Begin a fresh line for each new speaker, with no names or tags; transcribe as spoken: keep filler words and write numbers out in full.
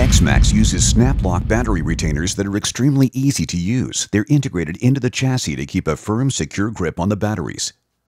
X-Maxx uses snap-lock battery retainers that are extremely easy to use. They're integrated into the chassis to keep a firm, secure grip on the batteries.